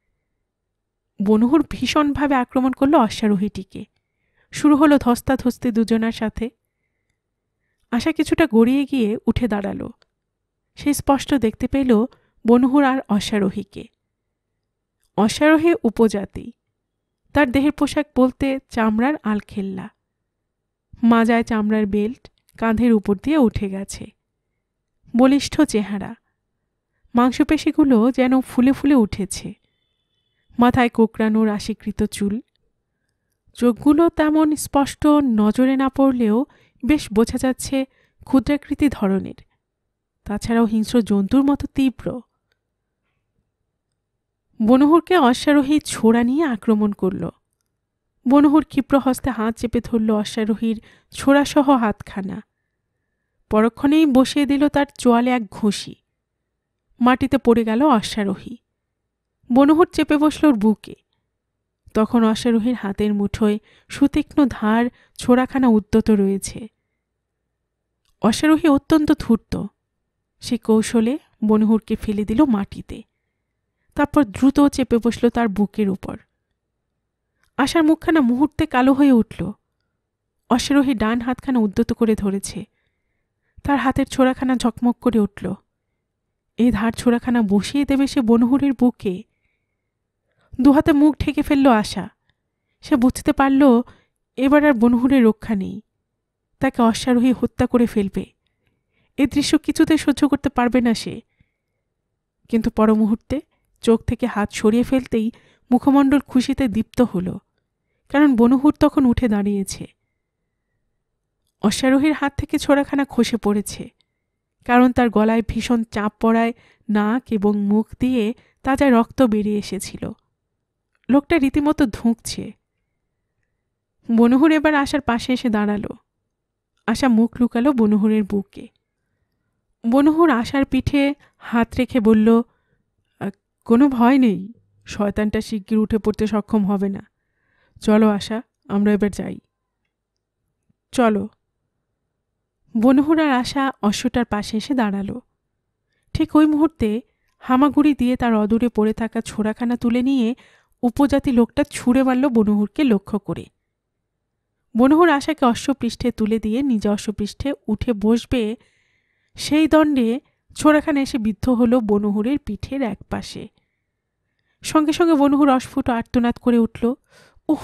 বনহুর ভীষণভাবে আক্রমণ করল অশ্বারোহীটিকে। শুরু হলো ধস্তাধস্তি দুজনার সাথে। আশা কিছুটা গড়িয়ে গিয়ে উঠে দাঁড়াল। সে স্পষ্ট দেখতে পেল বনহুর আর অশ্বারোহীকে। অশ্বারোহী উপজাতি, তার দেহের পোশাক বলতে চামড়ার আলখেল্লা, মাজায় চামড়ার বেল্ট কাঁধের উপর দিয়ে উঠে গেছে। বলিষ্ঠ চেহারা, মাংসপেশিগুলো যেন ফুলে ফুলে উঠেছে। মাথায় কোকড়ানো রাশিকৃত চুল। চোখগুলো তেমন স্পষ্ট নজরে না পড়লেও বেশ বোঝা যাচ্ছে ক্ষুদ্রাকৃতি ধরনের, তাছাড়াও হিংস্র জন্তুর মতো তীব্র। বনহুরকে অশ্বারোহী ছোড়া নিয়ে আক্রমণ করল। বনহুর ক্ষিপ্র হস্তে হাত চেপে ধরল অশ্বারোহীর ছোড়াসহ হাতখানা। পরক্ষণেই বসিয়ে দিল তার চোয়ালে এক ঘুষি। মাটিতে পড়ে গেল অশ্বারোহী। বনহুর চেপে বসল ওর বুকে। তখন অশ্বারোহীর হাতের মুঠোয় সুতীক্ষ্ণ ধার ছোড়াখানা উদ্যত রয়েছে। অশ্বারোহী অত্যন্ত ধূর্ত। সে কৌশলে বনহুরকে ফেলে দিল মাটিতে। তারপর দ্রুত চেপে বসল তার বুকের উপর। আশার মুখখানা মুহূর্তে কালো হয়ে উঠল। অশ্বারোহী ডান হাতখানা উদ্যত করে ধরেছে। তার হাতের ছোড়াখানা ঝকমক করে উঠল। এই ধার ছোড়াখানা বসিয়ে দেবে সে বনহুরের বুকে। দুহাতে মুখ ঢেকে ফেলল আশা। সে বুঝতে পারল এবার আর বনহুরের রক্ষা নেই। তাকে অশ্বারোহী হত্যা করে ফেলবে। এই দৃশ্য কিছুতে সহ্য করতে পারবে না সে। কিন্তু পর মুহূর্তে চোখ থেকে হাত সরিয়ে ফেলতেই মুখমণ্ডল খুশিতে দীপ্ত হল, কারণ বনহুর তখন উঠে দাঁড়িয়েছে। অশ্বারোহীর হাত থেকে ছোড়াখানা খসে পড়েছে, কারণ তার গলায় ভীষণ চাপ পড়ায় নাক এবং মুখ দিয়ে তাজা রক্ত বেরিয়ে এসেছিল। লোকটা রীতিমতো ধুঁকছে। বনহুর এবার আশার পাশে এসে দাঁড়াল। আশা মুখ লুকালো বনহুরের বুকে। বনহুর আশার পিঠে হাত রেখে বলল, কোনো ভয় নেই, শয়তানটা শিগগির উঠে পড়তে সক্ষম হবে না। চলো আশা, আমরা এবার যাই। চলো। বনহুর আর আশা অশ্বটার পাশে এসে দাঁড়ালো। ঠিক ওই মুহূর্তে হামাগুড়ি দিয়ে তার অদূরে পড়ে থাকা ছোড়াখানা তুলে নিয়ে উপজাতি লোকটা ছুঁড়ে মারল বনহুরকে লক্ষ্য করে। বনহুর আশাকে অশ্বপৃষ্ঠে তুলে দিয়ে নিজে অশ্বপৃষ্ঠে উঠে বসবে, সেই দণ্ডে ছোড়াখানা এসে বিদ্ধ হল বনহুরের পিঠের এক পাশে। সঙ্গে সঙ্গে বনহুর অস্ফুট আর্তনাদ করে উঠল, উফ!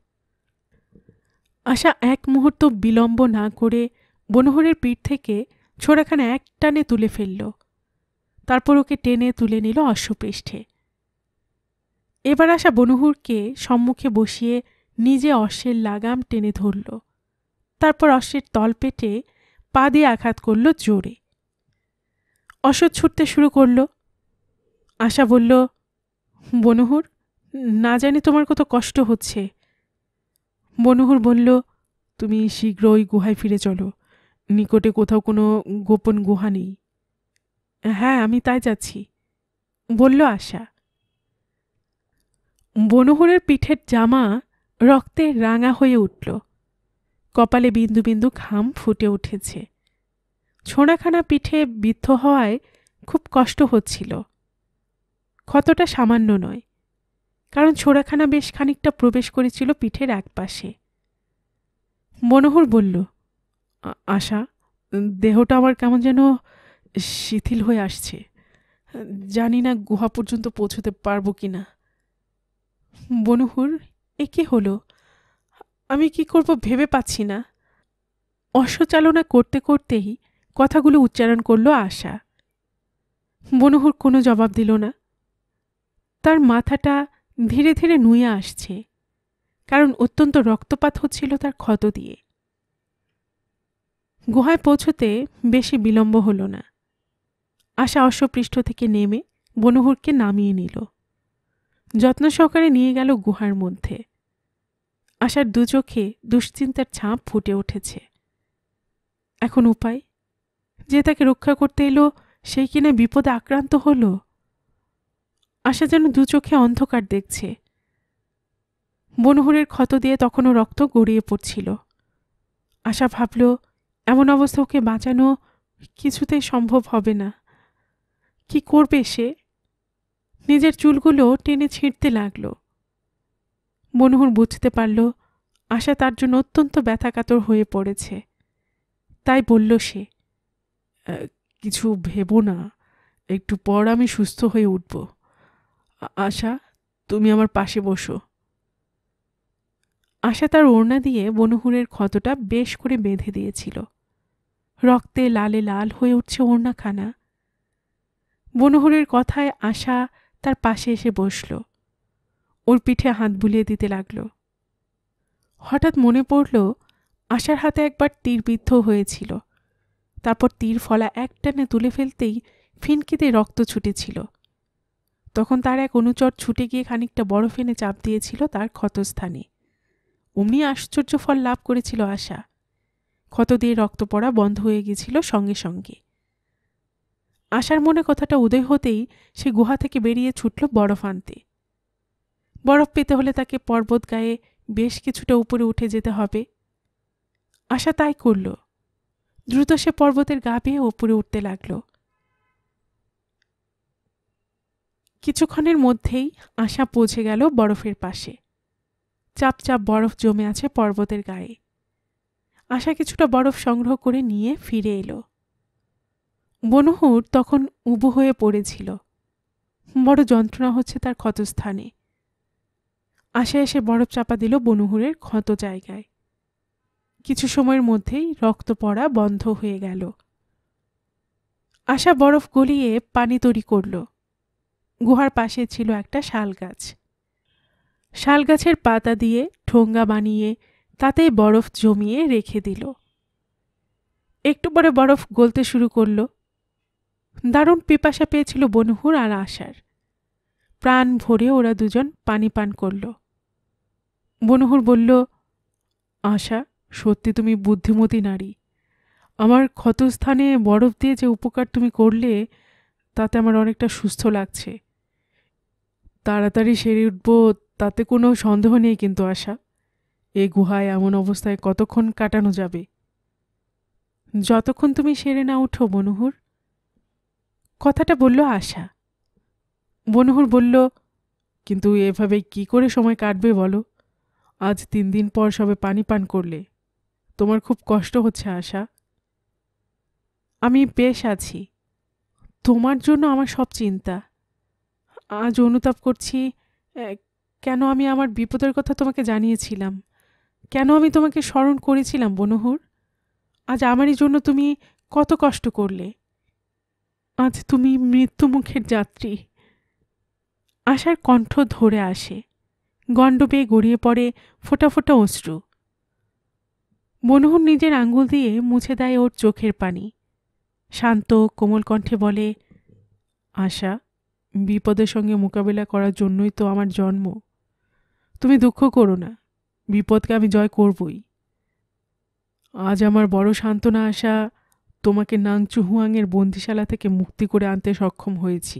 আশা এক মুহূর্ত বিলম্ব না করে বনহুরের পিঠ থেকে ছোড়াখানা এক টানে তুলে ফেলল। তারপর ওকে টেনে তুলে নিল অশ্বপৃষ্ঠে। এবার আশা বনহুরকে সম্মুখে বসিয়ে নিজে অশ্বের লাগাম টেনে ধরল। তারপর অশ্বের তলপেটে পা দিয়ে আঘাত করল জোরে। অশ্ব ছুটতে শুরু করল। আশা বলল, বনহুর, না জানি তোমার কত কষ্ট হচ্ছে। বনহুর বলল, তুমি শীঘ্র ওই গুহায় ফিরে চলো। নিকটে কোথাও কোনো গোপন গুহা নেই। হ্যাঁ, আমি তাই যাচ্ছি, বলল আশা। বনহুরের পিঠের জামা রক্তে রাঙা হয়ে উঠল। কপালে বিন্দু বিন্দু ঘাম ফুটে উঠেছে। ছোড়াখানা পিঠে বিদ্ধ হওয়ায় খুব কষ্ট হচ্ছিল। ক্ষতটা সামান্য নয়, কারণ ছোড়াখানা বেশ খানিকটা প্রবেশ করেছিল পিঠের এক পাশে। বনহুর বলল, আশা, দেহটা আমার কেমন যেন শিথিল হয়ে আসছে। জানি না গুহা পর্যন্ত পৌঁছতে পারবো কি না। বনহুর, এ কি হলো? আমি কি করব ভেবে পাচ্ছি না। অশ্বচালনা করতে করতেই কথাগুলো উচ্চারণ করল আশা। বনহুর কোনো জবাব দিল না। তার মাথাটা ধীরে ধীরে নুয়ে আসছে, কারণ অত্যন্ত রক্তপাত হচ্ছিল তার ক্ষত দিয়ে। গুহায় পৌঁছতে বেশি বিলম্ব হল না। আশা অশ্বপৃষ্ঠ থেকে নেমে বনহুরকে নামিয়ে নিল, যত্ন সহকারে নিয়ে গেল গুহার মধ্যে। আশার দু চোখে দুশ্চিন্তার ছাপ ফুটে উঠেছে। এখন উপায়? যে তাকে রক্ষা করতে এলো সেই কিনা বিপদে আক্রান্ত হল। আশা যেন দু চোখে অন্ধকার দেখছে। বনহুরের ক্ষত দিয়ে তখনও রক্ত গড়িয়ে পড়ছিল। আশা ভাবল, এমন অবস্থা ওকে বাঁচানো কিছুতেই সম্ভব হবে না। কি করবে সে? নিজের চুলগুলো টেনে ছিঁড়তে লাগল। বনহুর বুঝতে পারল আশা তার জন্য অত্যন্ত ব্যথাকাতর হয়ে পড়েছে। তাই বলল সে, কিছু ভেবো না, একটু পর আমি সুস্থ হয়ে উঠব। আশা, তুমি আমার পাশে বসো। আশা তার ওড়না দিয়ে বনহুরের ক্ষতটা বেশ করে বেঁধে দিয়েছিল। রক্তে লালে লাল হয়ে উঠছে ওড়নাখানা। বনহুরের কথায় আশা তার পাশে এসে বসল, ওর পিঠে হাত বুলিয়ে দিতে লাগল। হঠাৎ মনে পড়ল আশার হাতে একবার তীরবিদ্ধ হয়েছিল। তারপর তীর ফলা একটানে তুলে ফেলতেই ফিনকিতে রক্ত ছুটেছিল। তখন তার এক অনুচর ছুটে গিয়ে খানিকটা বরফ এনে চাপ দিয়েছিল তার ক্ষতস্থানে। অমনি আশ্চর্য ফল লাভ করেছিল আশা। ক্ষত দিয়ে রক্ত পড়া বন্ধ হয়ে গিয়েছিল সঙ্গে সঙ্গে। আশার মনে কথাটা উদয় হতেই সে গুহা থেকে বেরিয়ে ছুটল বরফ আনতে। বরফ পেতে হলে তাকে পর্বত গায়ে বেশ কিছুটা উপরে উঠে যেতে হবে। আশা তাই করল। দ্রুত সে পর্বতের গা বেয়ে উপরে উঠতে লাগল। কিছুক্ষণের মধ্যেই আশা পৌঁছে গেল বরফের পাশে। চাপ চাপ বরফ জমে আছে পর্বতের গায়ে। আশা কিছুটা বরফ সংগ্রহ করে নিয়ে ফিরে এলো। বনহুর তখন উবু হয়ে পড়েছিল। বড় যন্ত্রণা হচ্ছে তার ক্ষতস্থানে। আশা এসে বরফ চাপা দিল বনহুরের ক্ষত জায়গায়। কিছু সময়ের মধ্যেই রক্ত পড়া বন্ধ হয়ে গেল। আশা বরফ গলিয়ে পানি তৈরি করল। গুহার পাশে ছিল একটা শাল গাছ। শাল গাছের পাতা দিয়ে ঠোঙ্গা বানিয়ে তাতেই বরফ জমিয়ে রেখে দিল। একটু পরে বরফ গলতে শুরু করল। দারুণ পিপাসা পেয়েছিল বনহুর আর আশার। প্রাণ ভরে ওরা দুজন পানি পান করল। বনহুর বলল, আশা, সত্যি তুমি বুদ্ধিমতী নারী। আমার ক্ষতস্থানে বরফ দিয়ে যে উপকার তুমি করলে তাতে আমার অনেকটা সুস্থ লাগছে। তাড়াতাড়ি সেরে উঠব তাতে কোনো সন্দেহ নেই, কিন্তু আশা, এ গুহায় এমন অবস্থায় কতক্ষণ কাটানো যাবে? যতক্ষণ তুমি সেরে না উঠো বনহুর। কথাটা বলল আশা। বনহুর বলল, কিন্তু এভাবে কি করে সময় কাটবে বলো? আজ তিন দিন পর সবে পানি পান করলে, তোমার খুব কষ্ট হচ্ছে আশা। আমি বেশ আছি। তোমার জন্য আমার সব চিন্তা। আজ অনুতাপ করছি, কেন আমি আমার বিপদের কথা তোমাকে জানিয়েছিলাম, কেন আমি তোমাকে স্মরণ করেছিলাম বনহুর। আজ আমারই জন্য তুমি কত কষ্ট করলে। আজ তুমি মৃত্যুমুখের যাত্রী। আশার কণ্ঠ ধরে আসে, গণ্ড বেয়ে গড়িয়ে পড়ে ফোঁটা ফোঁটা অশ্রু। বনহুর নিজের আঙ্গুল দিয়ে মুছে দেয় ওর চোখের পানি। শান্ত কোমল কণ্ঠে বলে, আশা, বিপদের সঙ্গে মোকাবিলা করার জন্যই তো আমার জন্ম। তুমি দুঃখ করো না, বিপদকে আমি জয় করবই। আজ আমার বড় সান্ত্বনা আশা, তোমাকে নাংচু হুয়াংয়ের বন্দিশালা থেকে মুক্তি করে আনতে সক্ষম হয়েছি।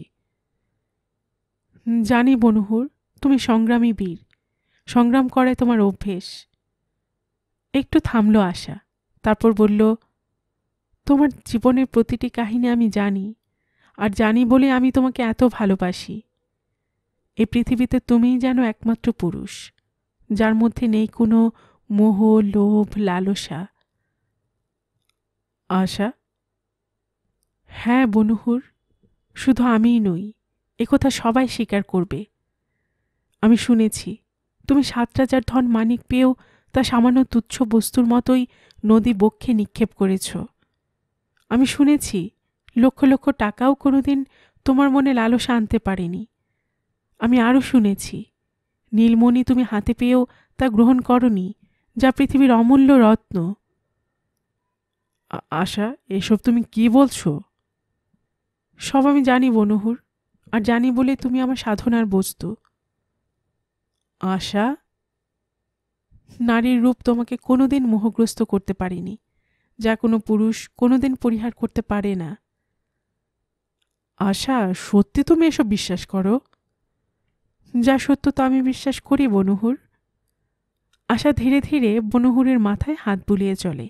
জানি বনহুর, তুমি সংগ্রামী বীর, সংগ্রাম করায় তোমার অভ্যেস। একটু থামল আশা, তারপর বলল, তোমার জীবনের প্রতিটি কাহিনী আমি জানি, আর জানি বলে আমি তোমাকে এত ভালোবাসি। এই পৃথিবীতে তুমিই যেন একমাত্র পুরুষ, যার মধ্যে নেই কোনো মোহ, লোভ, লালসা। আশা, হ্যাঁ বনহুর, শুধু আমিই নই, একথা সবাই স্বীকার করবে। আমি শুনেছি তুমি সাত রাজার ধন মানিক পেয়েও তা সামান্য তুচ্ছ বস্তুর মতোই নদী বক্ষে নিক্ষেপ করেছ। আমি শুনেছি লক্ষ লক্ষ টাকাও কোনোদিন তোমার মনে লালসা আনতে পারেনি। আমি আরও শুনেছি নীলমণি তুমি হাতে পেয়েও তা গ্রহণ করনি, যা পৃথিবীর অমূল্য রত্ন। আশা, এসব তুমি কি বলছো? সব আমি জানি বনহুর, আর জানি বলে তুমি আমার সাধনার বস্তু। আশা, নারীর রূপ তোমাকে কোনোদিন মোহগ্রস্ত করতে পারেনি, যা কোনো পুরুষ কোনোদিন পরিহার করতে পারে না। আশা, সত্যি তুমি এসব বিশ্বাস করো? যা সত্য তা আমি বিশ্বাস করি বনহুর। আশা ধীরে ধীরে বনহুরের মাথায় হাত বুলিয়ে চলে।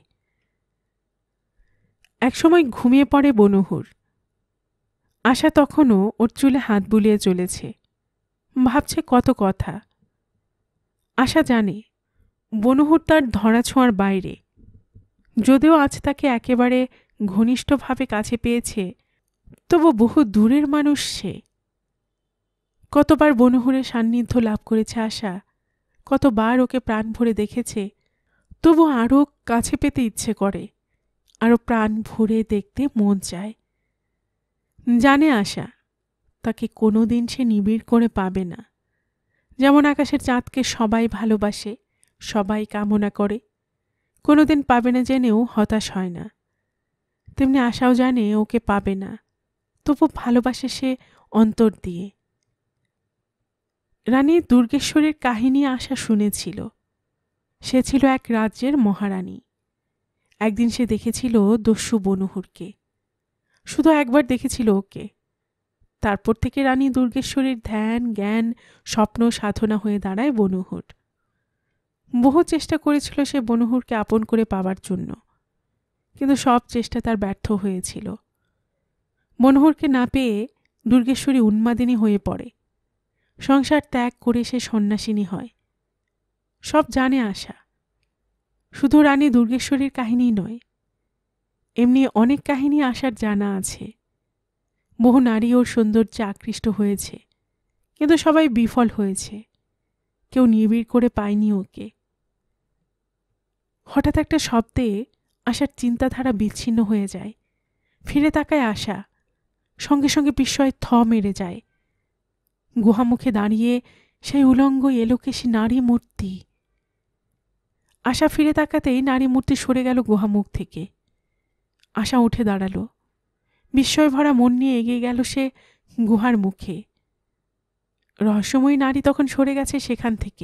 একসময় ঘুমিয়ে পড়ে বনহুর। আশা তখনও ওর চুলে হাত বুলিয়ে চলেছে, ভাবছে কত কথা। আশা জানে বনহুর তার ধরাছোঁয়ার বাইরে, যদিও আজ তাকে একেবারে ঘনিষ্ঠভাবে কাছে পেয়েছে, তবু বহু দূরের মানুষ সে। কতবার বনহুরের সান্নিধ্য লাভ করেছে আশা, কতবার ওকে প্রাণ ভরে দেখেছে, তবু আরও কাছে পেতে ইচ্ছে করে, আরও প্রাণ ভরে দেখতে মন চায়। জানে আশা তাকে কোনোদিন সে নিবিড় করে পাবে না। যেমন আকাশের চাঁদকে সবাই ভালোবাসে, সবাই কামনা করে, কোনোদিন পাবে না জেনেও হতাশ হয় না, তেমনি আশাও জানে ওকে পাবে না, তবু ভালোবাসে সে অন্তর দিয়ে। রানী দুর্গেশ্বরীর কাহিনী আশা শুনেছিল। সে ছিল এক রাজ্যের মহারানী। একদিন সে দেখেছিল দস্যু বনোহরকে। শুধু একবার দেখেছিল ওকে। তারপর থেকে রানী দুর্গেশ্বরীর ধ্যান, জ্ঞান, স্বপ্ন সাধনা হয়ে দাঁড়ায় বনোহর। বহু চেষ্টা করেছিল সে বনোহরকে আপন করে পাবার জন্য, কিন্তু সব চেষ্টা তার ব্যর্থ হয়েছিল। বনোহরকে না পেয়ে দুর্গেশ্বরী উন্মাদিনী হয়ে পড়ে। সংসার ত্যাগ করে সে সন্ন্যাসিনী হয়। সব জানে আশা। শুধু রানী দুর্গেশ্বরীর কাহিনী নয়, এমনি অনেক কাহিনী আশার জানা আছে। বহু নারী ওর সৌন্দর্যে আকৃষ্ট হয়েছে, কিন্তু সবাই বিফল হয়েছে। কেউ নিবিড় করে পায়নি ওকে। হঠাৎ একটা শব্দে আশার চিন্তাধারা বিচ্ছিন্ন হয়ে যায়। ফিরে তাকায় আশা, সঙ্গে সঙ্গে বিস্ময়ে থ মেরে যায়। গুহামুখে দাঁড়িয়ে সেই উলঙ্গ এলোকেশী নারী মূর্তি। আশা ফিরে তাকাতেই নারী মূর্তি সরে গেল গুহামুখ থেকে। আশা উঠে দাঁড়াল। বিস্ময় ভরা মন নিয়ে এগিয়ে গেল সে গুহার মুখে। রহস্যময়ী নারী তখন সরে গেছে সেখান থেকে।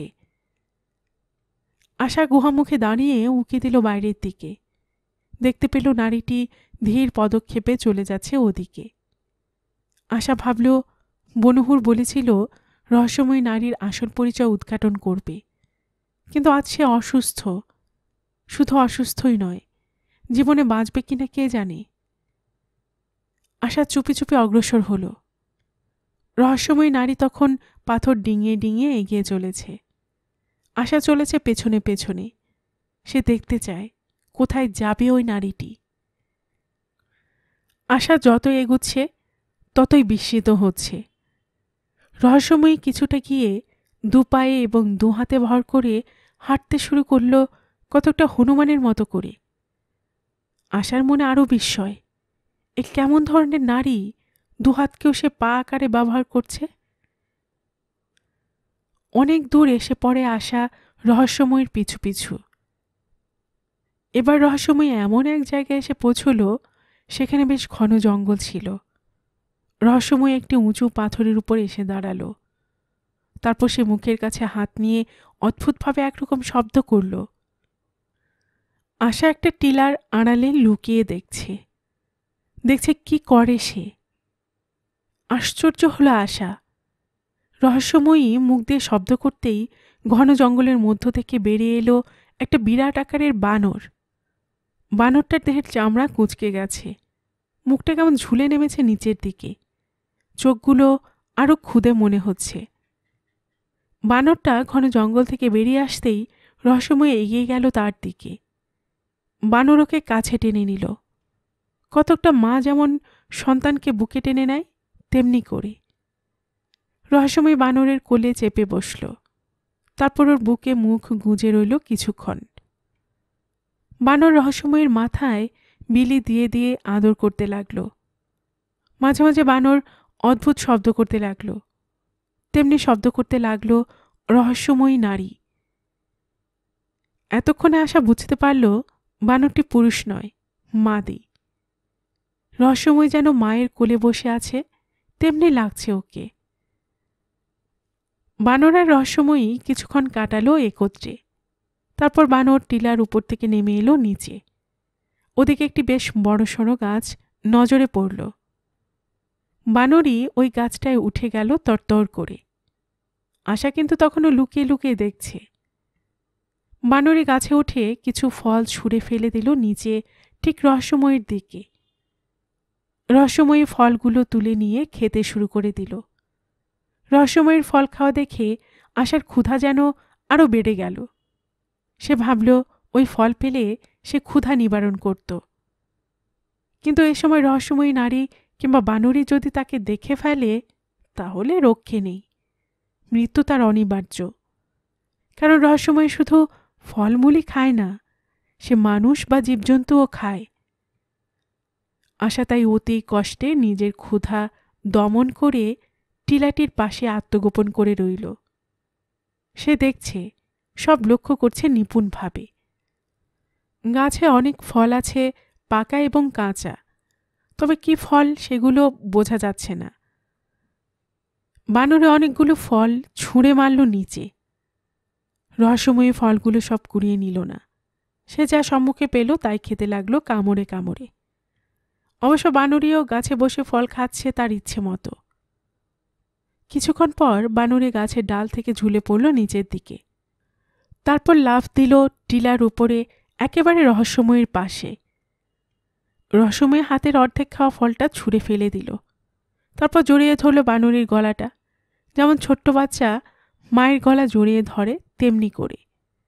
আশা গুহামুখে দাঁড়িয়ে উঁকি দিল বাইরের দিকে। দেখতে পেল নারীটি ধীর পদক্ষেপে চলে যাচ্ছে ওদিকে। আশা ভাবল বনোহর বলেছিল রহস্যময়ী নারীর আসল পরিচয় উদ্ঘাটন করবে, কিন্তু আজ সে অসুস্থ। শুধু অসুস্থই নয়, জীবনে বাঁচবে কিনা কে জানে। আশা চুপি চুপি অগ্রসর হল। রহস্যময়ী নারী তখন পাথর ডিঙিয়ে ডিঙিয়ে এগিয়ে চলেছে। আশা চলেছে পেছনে পেছনে। সে দেখতে চায় কোথায় যাবে ওই নারীটি। আশা যত এগুচ্ছে ততই বিস্মিত হচ্ছে। রহস্যময়ী কিছুটা গিয়ে দু পায়ে এবং দু হাতে ভর করে হাঁটতে শুরু করল, কতটা হনুমানের মতো করে। আশার মনে আরও বিস্ময়, এ কেমন ধরনের নারী, দুহাতকেও সে পা আকারে ব্যবহার করছে। অনেক দূর এসে পড়ে আশা রহস্যময়ীর পিছু পিছু। এবার রহস্যময়ী এমন এক জায়গায় এসে পৌঁছল, সেখানে বেশ ঘন জঙ্গল ছিল। রহস্যময়ী একটি উঁচু পাথরের উপর এসে দাঁড়াল। তারপর সে মুখের কাছে হাত নিয়ে অদ্ভুতভাবে একরকম শব্দ করল। আশা একটা টিলার আড়ালে লুকিয়ে দেখছে। দেখছে কি করে সে। আশ্চর্য হলো আশা। রহস্যময়ী মুখ দিয়ে শব্দ করতেই ঘন জঙ্গলের মধ্য থেকে বেরিয়ে এলো একটা বিরাট আকারের বানর। বানরটার দেহের চামড়া কুঁচকে গেছে, মুখটা কেমন ঝুলে নেমেছে নিচের দিকে, চোখগুলো আরও ক্ষুদে মনে হচ্ছে। বানরটা ঘন জঙ্গল থেকে বেরিয়ে আসতেই রহস্যময়ী এগিয়ে গেল তার দিকে। বানর ওকে কাছে টেনে নিল, কতকটা মা যেমন সন্তানকে বুকে টেনে নেয় তেমনি করে। রহস্যময় বানরের কোলে চেপে বসল। তারপর ওর বুকে মুখ গুঁজে রইল কিছুক্ষণ। বানর রহস্যময়ের মাথায় বিলি দিয়ে দিয়ে আদর করতে লাগল। মাঝে মাঝে বানর অদ্ভুত শব্দ করতে লাগল। তেমনি শব্দ করতে লাগল রহস্যময়ী নারী। এতক্ষণে আশা বুঝতে পারল বানরটি পুরুষ নয়, মাদি। রহস্যময় যেন মায়ের কোলে বসে আছে, তেমনি লাগছে ওকে। বানর আর রহস্যময়ী কিছুক্ষণ কাটালো একত্রে। তারপর বানর টিলার উপর থেকে নেমে এলো নিচে। ওদিকে একটি বেশ বড়সড় গাছ নজরে পড়ল। বানরই ওই গাছটায় উঠে গেল তরতর করে। আশা কিন্তু তখনও লুকিয়ে লুকিয়ে দেখছে। বানরে গাছে উঠে কিছু ফল ছুঁড়ে ফেলে দিল নিচে, ঠিক রহস্যময়ের দিকে। রহস্যময়ী ফলগুলো তুলে নিয়ে খেতে শুরু করে দিল। রহস্যময়ের ফল খাওয়া দেখে আশার ক্ষুধা যেন আরও বেড়ে গেল। সে ভাবল ওই ফল পেলে সে ক্ষুধা নিবারণ করত। কিন্তু এ সময় রহস্যময়ী নারী কিংবা বানরী যদি তাকে দেখে ফেলে, তাহলে রক্ষে নেই, মৃত্যু তার অনিবার্য। কারণ রহস্যময় শুধু ফলমূলই খায় না, সে মানুষ বা জীবজন্তুও খায়। আশা তাই অতি কষ্টে নিজের ক্ষুধা দমন করে টিলাটির পাশে আত্মগোপন করে রইল। সে দেখছে, সব লক্ষ্য করছে নিপুণভাবে। গাছে অনেক ফল আছে, পাকা এবং কাঁচা, তবে কি ফল সেগুলো বোঝা যাচ্ছে না। বানরে অনেকগুলো ফল ছুঁড়ে মারল নিচে। রহস্যময়ী ফলগুলো সব কুড়িয়ে নিল না। সে যা সম্মুখে পেল তাই খেতে লাগলো কামড়ে কামড়ে। অবশ্য বানরীও গাছে বসে ফল খাচ্ছে তার ইচ্ছে মতো। কিছুক্ষণ পর বানরে গাছের ডাল থেকে ঝুলে পড়ল নিচের দিকে। তারপর লাফ দিল টিলার উপরে, একেবারে রহস্যময়ীর পাশে। রহস্যময় হাতের অর্ধেক খাওয়া ফলটা ছুঁড়ে ফেলে দিল। তারপর জড়িয়ে ধরল বানরীর গলাটা, যেমন ছোট্ট বাচ্চা মায়ের গলা জড়িয়ে ধরে তেমনি করে।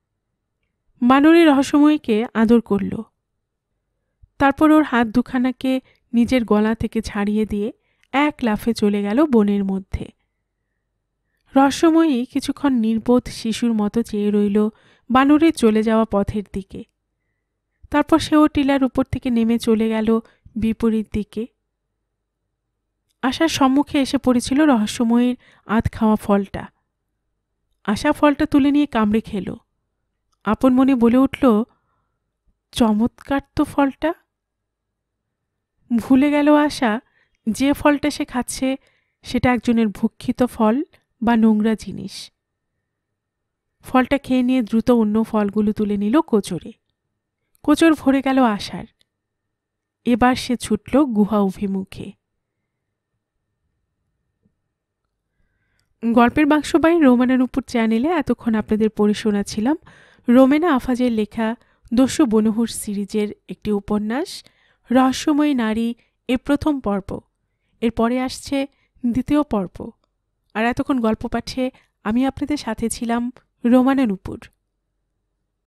বানরী রহস্যময়ীকে আদর করল। তারপর ওর হাত দুখানাকে নিজের গলা থেকে ছাড়িয়ে দিয়ে এক লাফে চলে গেল বনের মধ্যে। রহস্যময়ী কিছুক্ষণ নির্বোধ শিশুর মতো চেয়ে রইল বানরের চলে যাওয়া পথের দিকে। তারপর সেও টিলার উপর থেকে নেমে চলে গেল বিপরীত দিকে। আশার সম্মুখে এসে পড়েছিল রহস্যময়ীর আধ খাওয়া ফলটা। আশা ফলটা তুলে নিয়ে কামড়ে খেল। আপন মনে বলে উঠল, চমৎকার তো ফলটা। ভুলে গেল আশা যে ফলটা সে খাচ্ছে সেটা একজনের ভক্ষিত ফল বা নোংরা জিনিস। ফলটা খেয়ে নিয়ে দ্রুত অন্য ফলগুলো তুলে নিল কোচরে। কোচর ভরে গেল আশার। এবার সে ছুটল গুহা অভিমুখে। গল্পের বাক্স বাই রোমানা নুপুর চ্যানেলে এতক্ষণ আপনাদের পড়ে শোনাচ্ছিলাম রোমেনা আফাজের লেখা দস্যু বনোহর সিরিজের একটি উপন্যাস রহস্যময়ী নারী এর প্রথম পর্ব। এরপরে আসছে দ্বিতীয় পর্ব। আর এতক্ষণ গল্প পাঠে আমি আপনাদের সাথে ছিলাম রোমানা নুপুর।